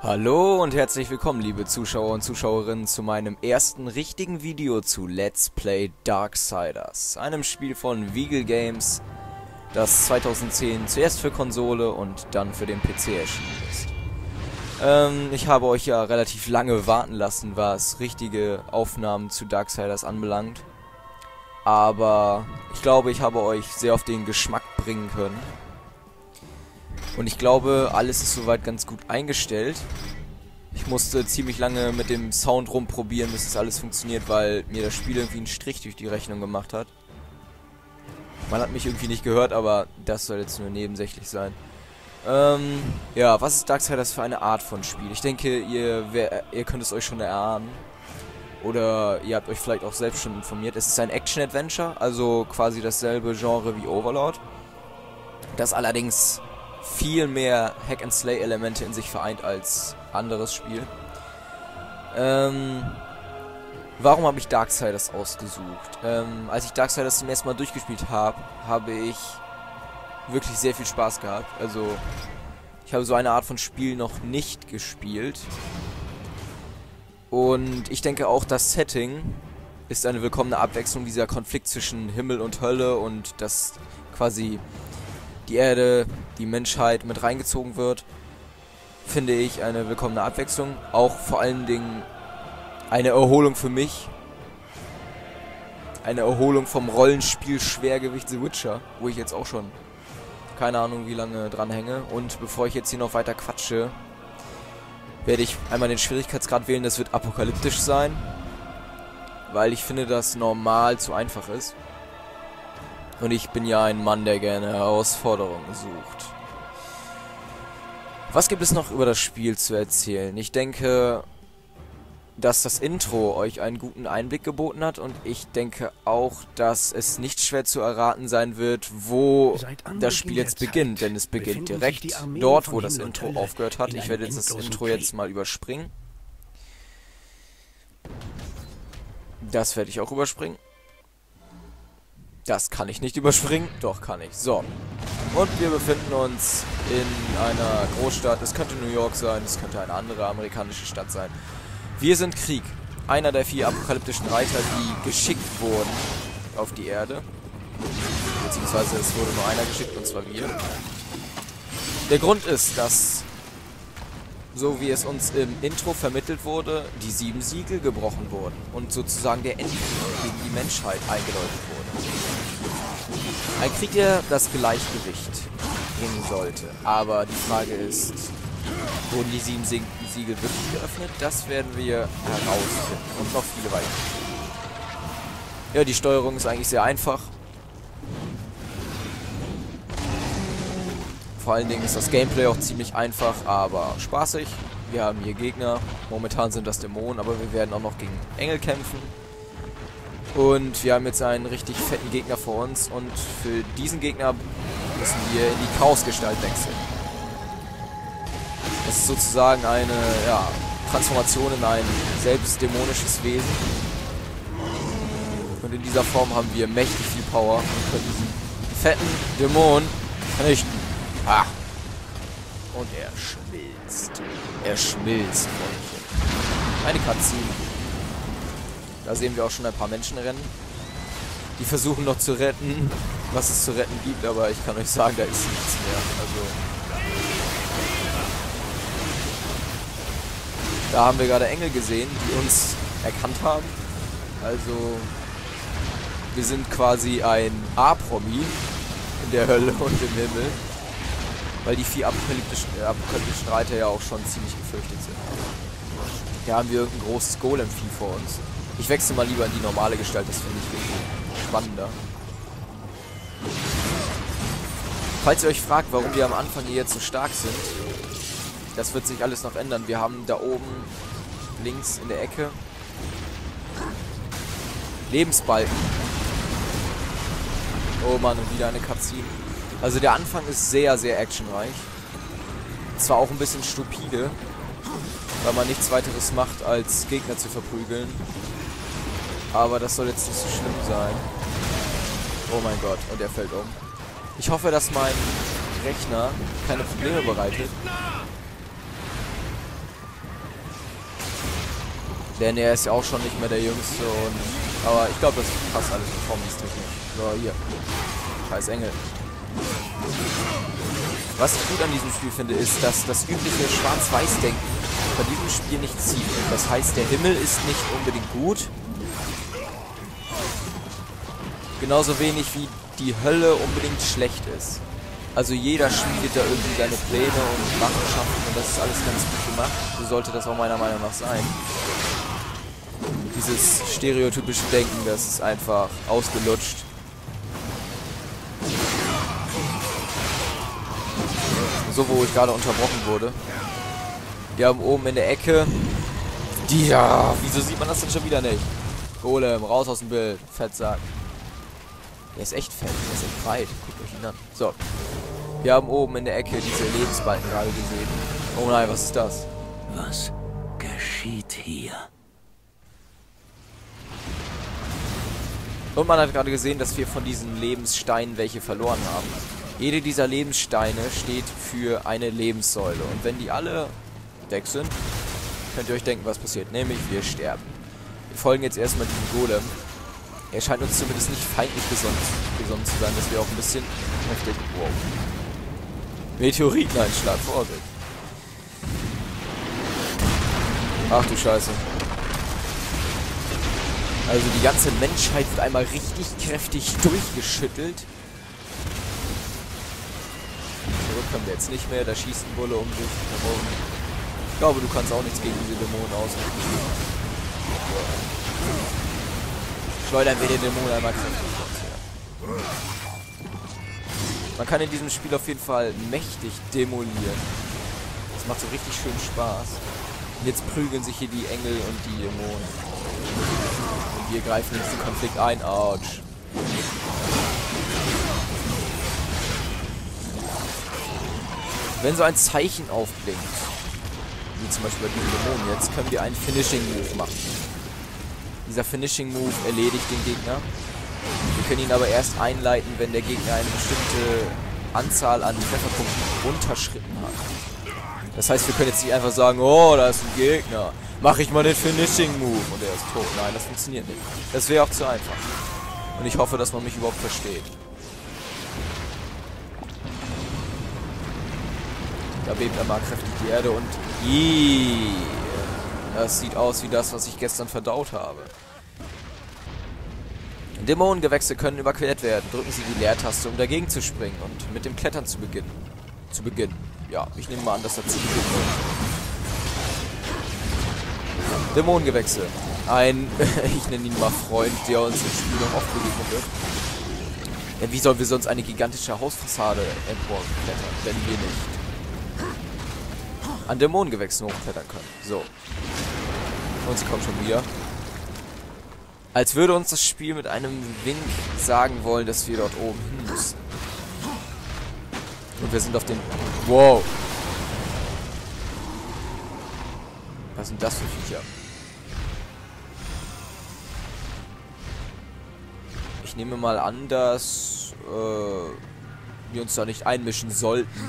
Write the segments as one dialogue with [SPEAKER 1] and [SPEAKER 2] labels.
[SPEAKER 1] Hallo und herzlich willkommen, liebe Zuschauer und Zuschauerinnen, zu meinem ersten richtigen Video zu Let's Play Darksiders, einem Spiel von Veagle Games, das 2010 zuerst für Konsole und dann für den PC erschienen ist. Ich habe euch ja relativ lange warten lassen, was richtige Aufnahmen zu Darksiders anbelangt, aber ich glaube, ich habe euch sehr auf den Geschmack bringen können. Und ich glaube, alles ist soweit ganz gut eingestellt. Ich musste ziemlich lange mit dem Sound rumprobieren, bis das alles funktioniert, weil mir das Spiel irgendwie einen Strich durch die Rechnung gemacht hat. Man hat mich irgendwie nicht gehört, aber das soll jetzt nur nebensächlich sein. Ja, was ist Darksiders für eine Art von Spiel? Ich denke, ihr könnt es euch schon erahnen. Oder ihr habt euch vielleicht auch selbst schon informiert. Es ist ein Action-Adventure, also quasi dasselbe Genre wie Overlord. Das allerdings viel mehr Hack-and-Slay-Elemente in sich vereint als anderes Spiel. Warum habe ich Darksiders ausgesucht? Als ich Darksiders zum ersten Mal durchgespielt habe, habe ich wirklich sehr viel Spaß gehabt. Also, ich habe so eine Art von Spiel noch nicht gespielt. Und ich denke auch, das Setting ist eine willkommene Abwechslung, dieser Konflikt zwischen Himmel und Hölle und das quasi die Erde, die Menschheit mit reingezogen wird, finde ich eine willkommene Abwechslung. Auch vor allen Dingen eine Erholung für mich. Eine Erholung vom Rollenspiel-Schwergewicht The Witcher, wo ich jetzt auch schon keine Ahnung wie lange dran hänge. Und bevor ich jetzt hier noch weiter quatsche, werde ich einmal den Schwierigkeitsgrad wählen. Das wird apokalyptisch sein, weil ich finde, dass normal zu einfach ist. Und ich bin ja ein Mann, der gerne Herausforderungen sucht. Was gibt es noch über das Spiel zu erzählen? Ich denke, dass das Intro euch einen guten Einblick geboten hat. Und ich denke auch, dass es nicht schwer zu erraten sein wird, wo das Spiel jetzt beginnt. Denn es beginnt direkt dort, wo das Intro aufgehört hat. Ich werde jetzt das Intro jetzt mal überspringen. Das werde ich auch überspringen. Das kann ich nicht überspringen. Doch, kann ich. So. Und wir befinden uns in einer Großstadt. Es könnte New York sein, es könnte eine andere amerikanische Stadt sein. Wir sind Krieg. Einer der 4 apokalyptischen Reiter, die geschickt wurden auf die Erde. Beziehungsweise es wurde nur einer geschickt, und zwar wir. Der Grund ist, dass, so wie es uns im Intro vermittelt wurde, die 7 Siegel gebrochen wurden und sozusagen der Endkrieg gegen die Menschheit eingeläutet wurde. Ein Krieg, der das Gleichgewicht bringen sollte. Aber die Frage ist, wurden die 7 Siegel wirklich geöffnet? Das werden wir herausfinden. Und noch viele weitere. Ja, die Steuerung ist eigentlich sehr einfach. Vor allen Dingen ist das Gameplay auch ziemlich einfach, aber spaßig. Wir haben hier Gegner. Momentan sind das Dämonen, aber wir werden auch noch gegen Engel kämpfen. Und wir haben jetzt einen richtig fetten Gegner vor uns. Und für diesen Gegner müssen wir in die Chaosgestalt wechseln. Das ist sozusagen eine Transformation in ein selbst dämonisches Wesen. Und in dieser Form haben wir mächtig viel Power und können diesen fetten Dämon vernichten. Ah. Und er schmilzt. Er schmilzt. Eine Cutscene. Da sehen wir auch schon ein paar Menschen rennen. Die versuchen noch zu retten, was es zu retten gibt, aber ich kann euch sagen, da ist nichts mehr. Also da haben wir gerade Engel gesehen, die uns erkannt haben. Also wir sind quasi ein A-Promi in der Hölle und im Himmel. Weil die 4 apokalyptischen Reiter ja auch schon ziemlich gefürchtet sind. Hier haben wir irgendein großes Golem-Vieh vor uns. Ich wechsle mal lieber in die normale Gestalt, das finde ich wirklich spannender. Falls ihr euch fragt, warum wir am Anfang hier jetzt so stark sind, das wird sich alles noch ändern. Wir haben da oben links in der Ecke Lebensbalken. Oh Mann, und wieder eine Cutscene. Also der Anfang ist sehr, sehr actionreich. Zwar auch ein bisschen stupide, weil man nichts weiteres macht, als Gegner zu verprügeln. Aber das soll jetzt nicht so schlimm sein. Oh mein Gott, und er fällt um. Ich hoffe, dass mein Rechner keine Probleme bereitet. Denn er ist ja auch schon nicht mehr der Jüngste und... Aber ich glaube, das passt alles performance-technisch. So, hier. Scheiß Engel. Was ich gut an diesem Spiel finde, ist, dass das übliche Schwarz-Weiß-Denken bei diesem Spiel nicht zieht. Das heißt, der Himmel ist nicht unbedingt gut. Genauso wenig wie die Hölle unbedingt schlecht ist. Also jeder schmiedet da irgendwie seine Pläne und Machenschaften und das ist alles ganz gut gemacht. So sollte das auch meiner Meinung nach sein. Dieses stereotypische Denken, das ist einfach ausgelutscht. So, wo ich gerade unterbrochen wurde. Wir haben oben in der Ecke... Ja, wieso sieht man das denn schon wieder nicht? Golem, raus aus dem Bild. Fettsack. Der ist echt fett, der ist echt breit. Guckt euch ihn an. So. Wir haben oben in der Ecke diese Lebensbalken gerade gesehen. Oh nein, was ist das?
[SPEAKER 2] Was geschieht hier?
[SPEAKER 1] Und man hat gerade gesehen, dass wir von diesen Lebenssteinen welche verloren haben. Jede dieser Lebenssteine steht für eine Lebenssäule. Und wenn die alle weg sind, könnt ihr euch denken, was passiert. Nämlich, wir sterben. Wir folgen jetzt erstmal diesem Golem. Er scheint uns zumindest nicht feindlich gesonnen zu sein, dass wir auch ein bisschen heftig... Wow. Meteoriteneinschlag, Vorsicht. Ach du Scheiße. Also die ganze Menschheit wird einmal richtig kräftig durchgeschüttelt. Zurück können wir jetzt nicht mehr, da schießt ein Bulle um sich. Ich glaube, du kannst auch nichts gegen diese Dämonen ausrichten. Schleudern wir den Dämonen einmal kräftig. Man kann in diesem Spiel auf jeden Fall mächtig demolieren. Das macht so richtig schön Spaß. Und jetzt prügeln sich hier die Engel und die Dämonen. Und wir greifen in diesen Konflikt ein. Autsch. Wenn so ein Zeichen aufblinkt, wie zum Beispiel bei diesen Dämonen jetzt, können wir einen Finishing Move machen. Dieser Finishing Move erledigt den Gegner. Wir können ihn aber erst einleiten, wenn der Gegner eine bestimmte Anzahl an Trefferpunkten unterschritten hat. Das heißt, wir können jetzt nicht einfach sagen, oh, da ist ein Gegner. Mach ich mal den Finishing Move und er ist tot. Nein, das funktioniert nicht. Das wäre auch zu einfach. Und ich hoffe, dass man mich überhaupt versteht. Da bebt einmal kräftig die Erde und... Das sieht aus wie das, was ich gestern verdaut habe. Dämonengewächse können überquert werden. Drücken Sie die Leertaste, um dagegen zu springen und mit dem Klettern zu beginnen. Ja, ich nehme mal an, dass das zu beginnen wird. Dämonengewächse. Ein, ich nenne ihn mal Freund, der uns im Spiel noch oft begegnen wird. Denn wie sollen wir sonst eine gigantische Hausfassade emporklettern, wenn wir nicht an Dämonengewächsen hochklettern können? So. Und sie kommen schon wieder. Als würde uns das Spiel mit einem Wink sagen wollen, dass wir dort oben hin müssen. Und wir sind auf den... Wow. Was sind das für Viecher? Ich nehme mal an, dass wir uns da nicht einmischen sollten.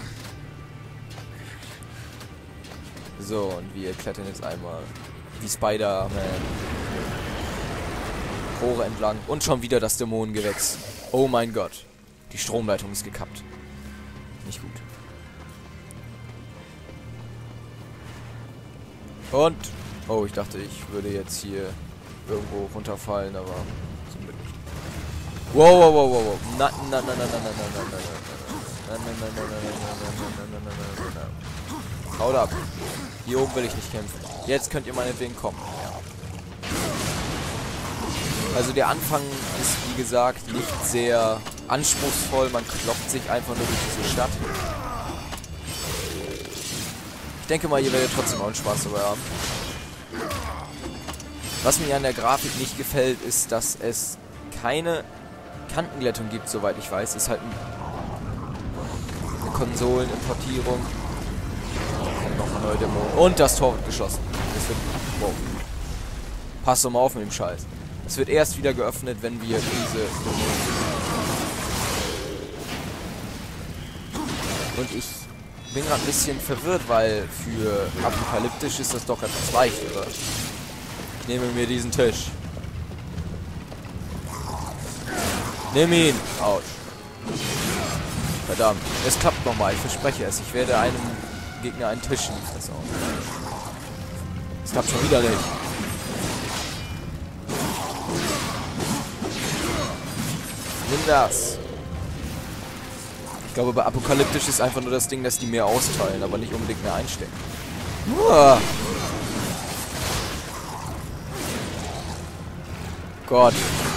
[SPEAKER 1] So, und wir klettern jetzt einmal wie Spider-Man Rohre entlang. Und schon wieder das Dämonengewächs. Oh mein Gott. Die Stromleitung ist gekappt. Nicht gut. Und... Oh, ich dachte, ich würde jetzt hier irgendwo runterfallen, aber zum Glück nicht. Wow, wow, wow, wow, wow. Na, na, na, na, na, na, na, na, na, na, na, na. Haut ab. Hier oben will ich nicht kämpfen. Jetzt könnt ihr meinetwegen kommen. Also der Anfang ist, wie gesagt, nicht sehr anspruchsvoll. Man klopft sich einfach nur durch diese Stadt. Ich denke mal, ihr werdet trotzdem auch einen Spaß dabei haben. Was mir an der Grafik nicht gefällt, ist, dass es keine Kantenglättung gibt, soweit ich weiß. Es ist halt eine Konsolenimportierung. Noch eine neue Demo. Und das Tor wird geschlossen. Das wird... Wow. Pass doch mal auf mit dem Scheiß. Es wird erst wieder geöffnet, wenn wir diese... Und ich bin gerade ein bisschen verwirrt, weil für apokalyptisch ist das doch etwas leicht, oder? Ich nehme mir diesen Tisch. Nimm ihn! Autsch. Verdammt. Es klappt nochmal, ich verspreche es. Ich werde einem Gegner einen Tisch in die Fresse hauen. Es klappt schon wieder nicht. Nimm das. Ich glaube, bei Apokalyptisch ist einfach nur das Ding, dass die mehr austeilen, aber nicht unbedingt mehr einstecken. Uah. Gott.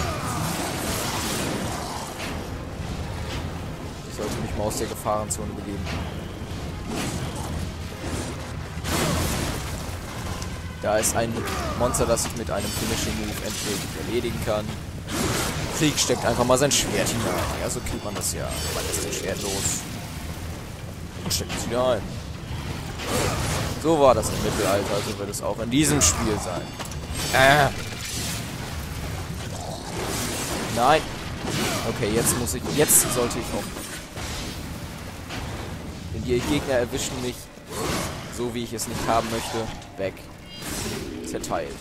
[SPEAKER 1] Ich sollte mich mal aus der Gefahrenzone begeben. Da ist ein Monster, das ich mit einem Finishing Move endlich erledigen kann. Krieg steckt einfach mal sein Schwert hinein. Ja, so killt man das ja. Man lässt das Schwert los. Und steckt es wieder ein. So war das im Mittelalter, so wird es auch in diesem Spiel sein. Nein. Okay, jetzt sollte ich auch. Denn die Gegner erwischen mich, so wie ich es nicht haben möchte, weg. Zerteilt.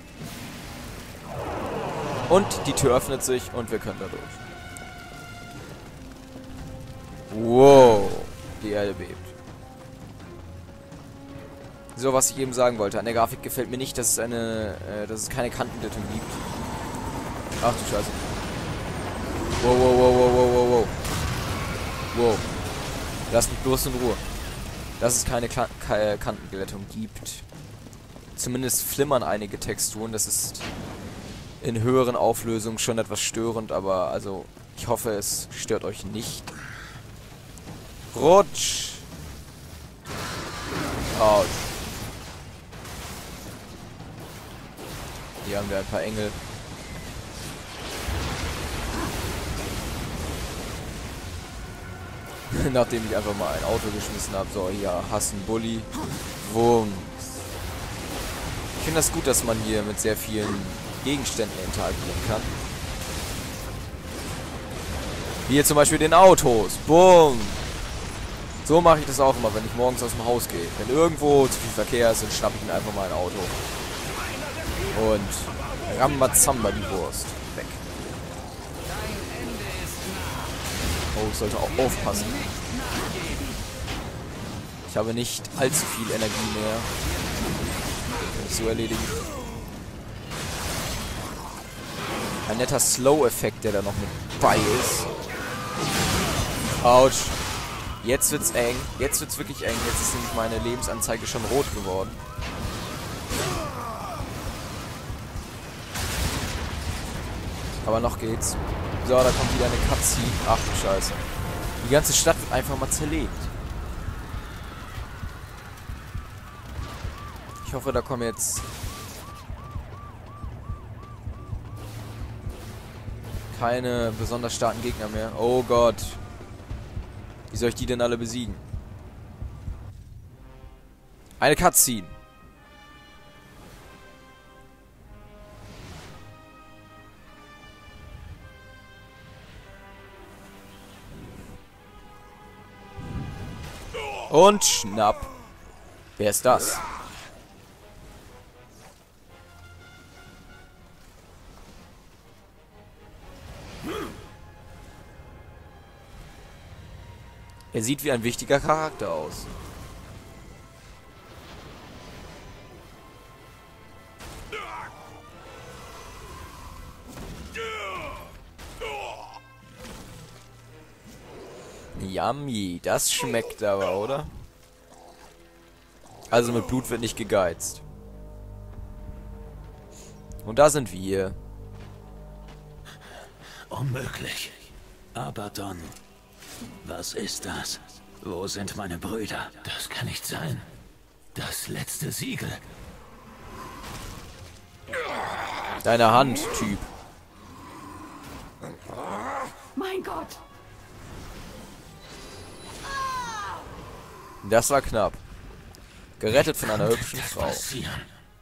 [SPEAKER 1] Und die Tür öffnet sich und wir können da durch. Wow. Die Erde bebt. So, was ich eben sagen wollte. An der Grafik gefällt mir nicht, dass es keine Kantenglättung gibt. Ach du Scheiße. Wow, wow, wow, wow, wow, wow, wow. Wow. Lass mich bloß in Ruhe. Dass es keine Kantenglättung gibt. Zumindest flimmern einige Texturen. Das ist in höheren Auflösungen schon etwas störend, aber also ich hoffe, es stört euch nicht. Rutsch! Autsch. Hier haben wir ein paar Engel. Nachdem ich einfach mal ein Auto geschmissen habe. So, hier, Hassen Bulli. Wumms. Ich finde das gut, dass man hier mit sehr vielen Gegenständen interagieren kann. Wie hier zum Beispiel den Autos. Bumm. So mache ich das auch immer, wenn ich morgens aus dem Haus gehe. Wenn irgendwo zu viel Verkehr ist, dann schnappe ich mir einfach mal ein Auto. Und Rambazamba die Wurst. Weg. Oh, ich sollte auch aufpassen. Ich habe nicht allzu viel Energie mehr. Kann ich so erledigen. Ein netter Slow-Effekt, der da noch mit bei ist. Autsch. Jetzt wird's eng. Jetzt wird's wirklich eng. Jetzt ist nämlich meine Lebensanzeige schon rot geworden. Aber noch geht's. So, da kommt wieder eine Cutscene. Ach du Scheiße. Die ganze Stadt wird einfach mal zerlegt. Ich hoffe, da kommen jetzt keine besonders starken Gegner mehr. Oh Gott. Wie soll ich die denn alle besiegen? Eine Cutscene. Und schnapp. Wer ist das? Er sieht wie ein wichtiger Charakter aus. Yummy, das schmeckt aber, oder? Also mit Blut wird nicht gegeizt. Und da sind wir.
[SPEAKER 2] Unmöglich. Abaddon. Was ist das? Wo sind meine Brüder? Das kann nicht sein. Das letzte Siegel.
[SPEAKER 1] Deine Hand, Typ.
[SPEAKER 3] Mein Gott.
[SPEAKER 1] Das war knapp. Gerettet von einer hübschen Frau.
[SPEAKER 2] Passieren?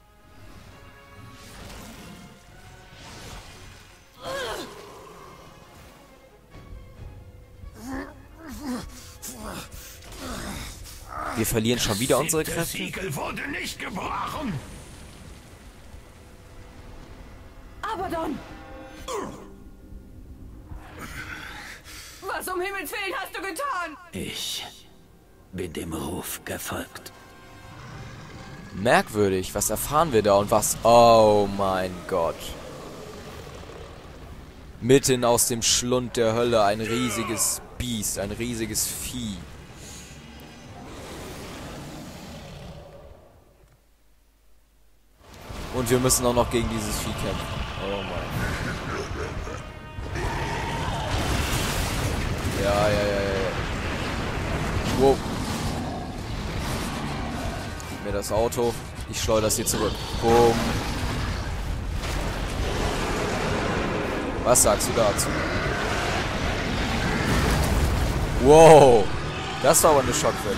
[SPEAKER 1] Wir verlieren schon wieder unsere
[SPEAKER 2] Das
[SPEAKER 1] Kräfte.
[SPEAKER 2] Siegel wurde nicht gebrochen.
[SPEAKER 3] Abaddon! Was um Himmels Willen hast du getan?
[SPEAKER 2] Ich bin dem Ruf gefolgt.
[SPEAKER 1] Merkwürdig, was erfahren wir da und was... Oh mein Gott. Mitten aus dem Schlund der Hölle ein riesiges Biest, ein riesiges Vieh. Und wir müssen auch noch gegen dieses Vieh kämpfen. Oh mein. Ja. Wow. Gib mir das Auto. Ich schleudere es hier zurück. Boom. Was sagst du dazu? Wow. Das war aber eine Schockwelle.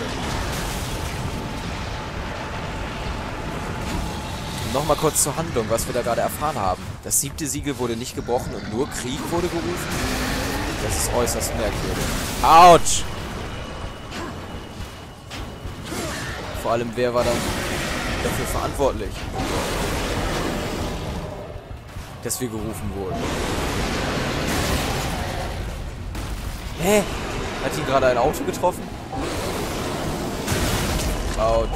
[SPEAKER 1] Nochmal kurz zur Handlung, was wir da gerade erfahren haben. Das 7. Siegel wurde nicht gebrochen und nur Krieg wurde gerufen. Das ist äußerst merkwürdig. Autsch! Vor allem, wer war dann dafür verantwortlich, dass wir gerufen wurden? Hä? Hat ihn gerade ein Auto getroffen? Autsch.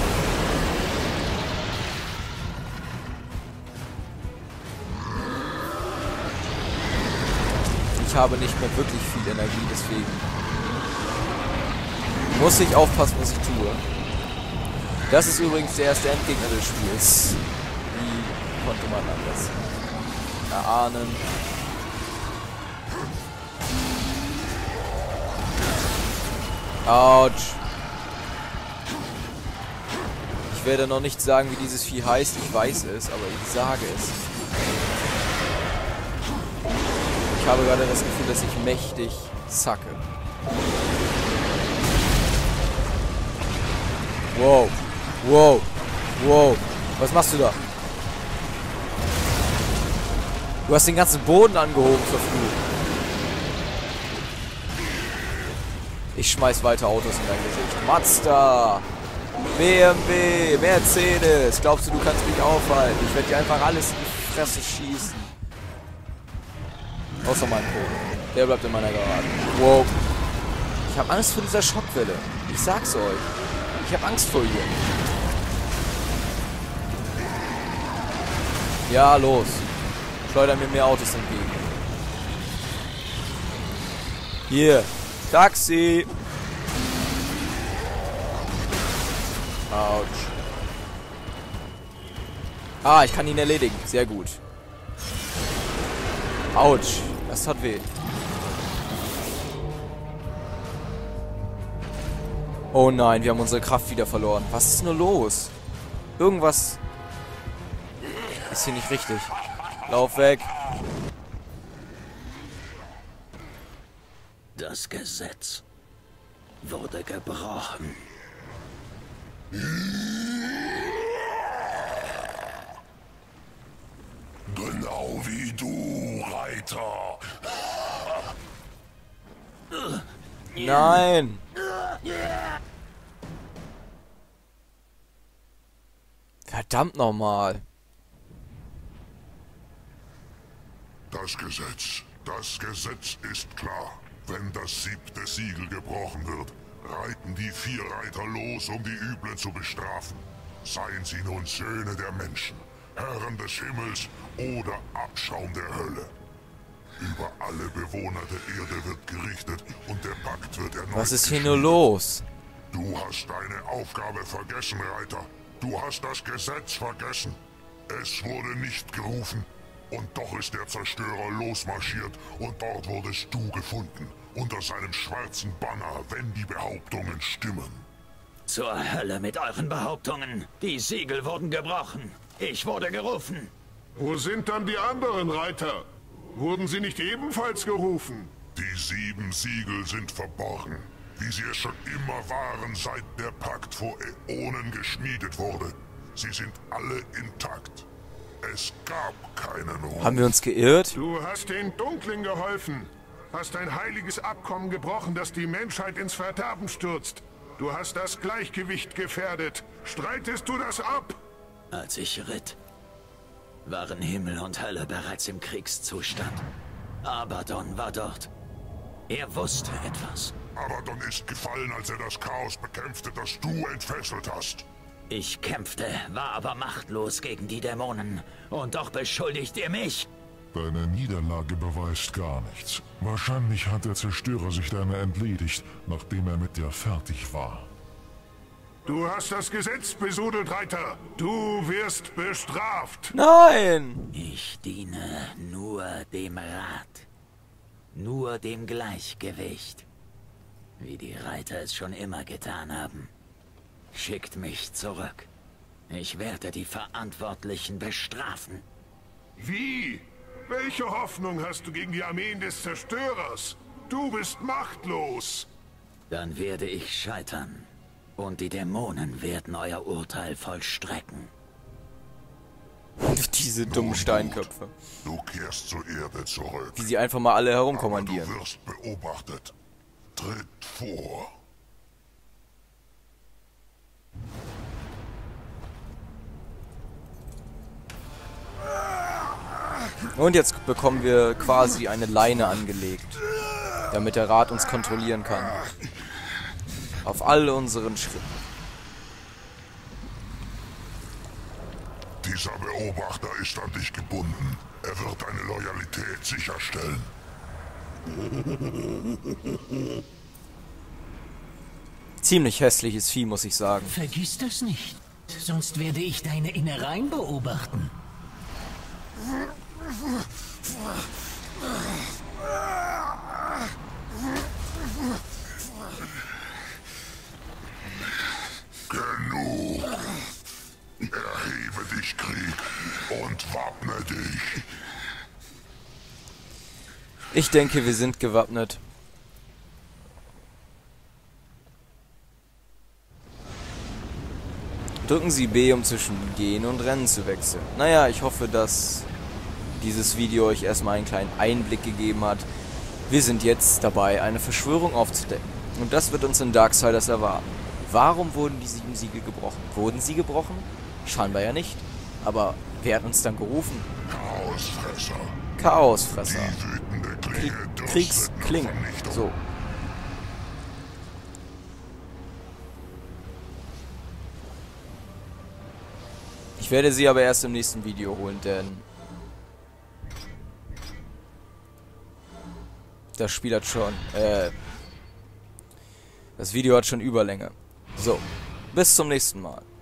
[SPEAKER 1] Ich habe nicht mehr wirklich viel Energie, deswegen muss ich aufpassen, was ich tue. Das ist übrigens der erste Endgegner des Spiels. Wie konnte man anders erahnen? Autsch. Ich werde noch nicht sagen, wie dieses Vieh heißt. Ich weiß es, aber ich sage es. Ich habe gerade das Gefühl, dass ich mächtig zacke. Wow. Wow. Wow. Was machst du da? Du hast den ganzen Boden angehoben, verflucht. Ich schmeiß weiter Autos in dein Gesicht. Mazda! BMW! Mercedes! Glaubst du, du kannst mich aufhalten? Ich werde dir einfach alles in die Fresse schießen. Außer mein Vogel. Der bleibt in meiner Garage. Wow. Ich habe Angst vor dieser Schockwelle. Ich sag's euch. Ich habe Angst vor ihr. Ja, los. Schleuder mir mehr Autos entgegen. Hier. Taxi. Autsch. Ah, ich kann ihn erledigen. Sehr gut. Autsch. Das hat weh. Oh nein, wir haben unsere Kraft wieder verloren. Was ist nur los? Irgendwas ist hier nicht richtig. Lauf weg.
[SPEAKER 2] Das Gesetz wurde gebrochen.
[SPEAKER 4] Genau wie du, Reiter.
[SPEAKER 1] Nein. Verdammt nochmal.
[SPEAKER 4] Das Gesetz ist klar. Wenn das 7. Siegel gebrochen wird, reiten die 4 Reiter los, um die Üblen zu bestrafen. Seien sie nun Söhne der Menschen, Herren des Himmels oder Abschaum der Hölle. Über alle Bewohner der Erde wird gerichtet und der Pakt wird erneut.
[SPEAKER 1] Was ist hier nur los?
[SPEAKER 4] Du hast deine Aufgabe vergessen, Reiter. Du hast das Gesetz vergessen. Es wurde nicht gerufen. Und doch ist der Zerstörer losmarschiert und dort wurdest du gefunden. Unter seinem schwarzen Banner, wenn die Behauptungen stimmen.
[SPEAKER 2] Zur Hölle mit euren Behauptungen. Die Siegel wurden gebrochen. Ich wurde gerufen.
[SPEAKER 5] Wo sind dann die anderen Reiter? Wurden sie nicht ebenfalls gerufen?
[SPEAKER 4] Die 7 Siegel sind verborgen, wie sie es schon immer waren, seit der Pakt vor Äonen geschmiedet wurde. Sie sind alle intakt. Es gab keinen Ruf.
[SPEAKER 1] Haben wir uns geirrt?
[SPEAKER 5] Du hast den Dunklen geholfen. Hast ein heiliges Abkommen gebrochen, das die Menschheit ins Verderben stürzt. Du hast das Gleichgewicht gefährdet. Streitest du das ab?
[SPEAKER 2] Als ich ritt, waren Himmel und Hölle bereits im Kriegszustand. Abaddon war dort. Er wusste etwas.
[SPEAKER 4] Abaddon ist gefallen, als er das Chaos bekämpfte, das du entfesselt hast.
[SPEAKER 2] Ich kämpfte, war aber machtlos gegen die Dämonen. Und doch beschuldigt ihr mich.
[SPEAKER 4] Deine Niederlage beweist gar nichts. Wahrscheinlich hat der Zerstörer sich deiner entledigt, nachdem er mit dir fertig war.
[SPEAKER 5] Du hast das Gesetz besudelt, Reiter. Du wirst bestraft.
[SPEAKER 1] Nein!
[SPEAKER 2] Ich diene nur dem Rat. Nur dem Gleichgewicht. Wie die Reiter es schon immer getan haben. Schickt mich zurück. Ich werde die Verantwortlichen bestrafen.
[SPEAKER 5] Wie? Welche Hoffnung hast du gegen die Armeen des Zerstörers? Du bist machtlos.
[SPEAKER 2] Dann werde ich scheitern. Und die Dämonen werden euer Urteil vollstrecken.
[SPEAKER 1] Diese dummen Steinköpfe.
[SPEAKER 4] Du kehrst zur Erde zurück.
[SPEAKER 1] Wie sie einfach mal alle
[SPEAKER 4] Aber
[SPEAKER 1] herumkommandieren.
[SPEAKER 4] du wirst beobachtet. Tritt vor.
[SPEAKER 1] Und jetzt bekommen wir quasi eine Leine angelegt, damit der Rat uns kontrollieren kann. Auf all unseren Schritten.
[SPEAKER 4] Dieser Beobachter ist an dich gebunden. Er wird deine Loyalität sicherstellen.
[SPEAKER 1] Ziemlich hässliches Vieh, muss ich sagen.
[SPEAKER 6] Vergiss das nicht, sonst werde ich deine Innereien beobachten.
[SPEAKER 4] Genug. Erhebe dich, Krieg, und wappne dich.
[SPEAKER 1] Ich denke, wir sind gewappnet. Drücken Sie B, um zwischen Gehen und Rennen zu wechseln. Naja, ich hoffe, dass dieses Video euch erstmal einen kleinen Einblick gegeben hat. Wir sind jetzt dabei, eine Verschwörung aufzudecken. Und das wird uns in Darksiders erwarten. Warum wurden die 7 Siegel gebrochen? Wurden sie gebrochen? Scheinbar ja nicht. Aber wer hat uns dann gerufen?
[SPEAKER 4] Chaosfresser.
[SPEAKER 1] Chaosfresser.
[SPEAKER 4] Die wütende Klinge dürstet
[SPEAKER 1] Kriegsklinge.
[SPEAKER 4] nach Vernichtung.
[SPEAKER 1] So. Ich werde sie aber erst im nächsten Video holen, denn das Spiel hat schon, das Video hat schon Überlänge. So, bis zum nächsten Mal.